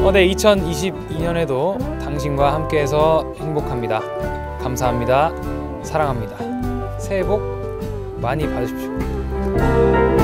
네, 2022년에도 당신과 함께해서 행복합니다. 감사합니다. 사랑합니다. 새해 복 많이 받으십시오.